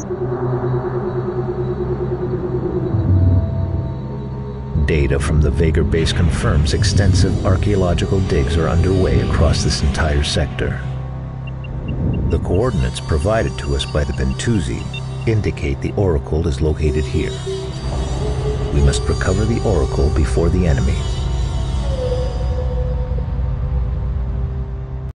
Data from the Vega base confirms extensive archaeological digs are underway across this entire sector. The coordinates provided to us by the Bentuzzi indicate the Oracle is located here. We must recover the Oracle before the enemy.